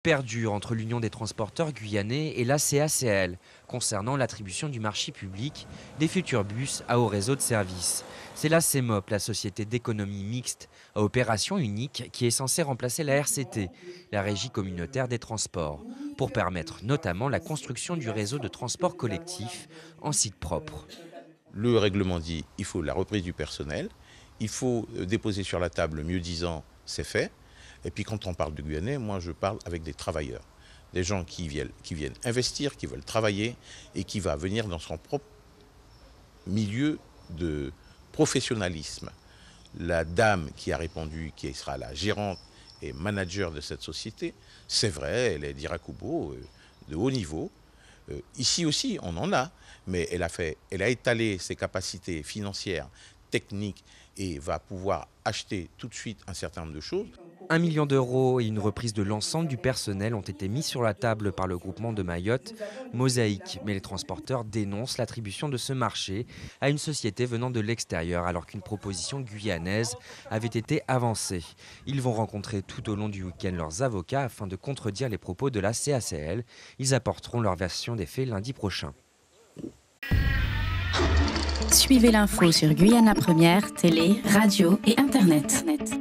Perdure entre l'Union des transporteurs guyanais et la CACL concernant l'attribution du marché public des futurs bus à haut réseau de service. C'est la CEMOP, la société d'économie mixte à opération unique, qui est censée remplacer la RCT, la régie communautaire des transports, pour permettre notamment la construction du réseau de transport collectif en site propre. Le règlement dit qu'il faut la reprise du personnel, il faut déposer sur la table le mieux-disant, c'est fait. Et puis quand on parle de Guyanais, moi je parle avec des travailleurs, des gens qui viennent investir, qui veulent travailler et qui va venir dans son propre milieu de professionnalisme. La dame qui a répondu, qui sera la gérante et manager de cette société, c'est vrai, elle est d'Irakubo, de haut niveau. Ici aussi, on en a, mais elle a étalé ses capacités financières, techniques, et va pouvoir acheter tout de suite un certain nombre de choses. 1 million d'euros et une reprise de l'ensemble du personnel ont été mis sur la table par le groupement de Mayotte, Mosaïque. Mais les transporteurs dénoncent l'attribution de ce marché à une société venant de l'extérieur, alors qu'une proposition guyanaise avait été avancée. Ils vont rencontrer tout au long du week-end leurs avocats afin de contredire les propos de la CACL. Ils apporteront leur version des faits lundi prochain. Suivez l'info sur Guyana Première, télé, radio et internet.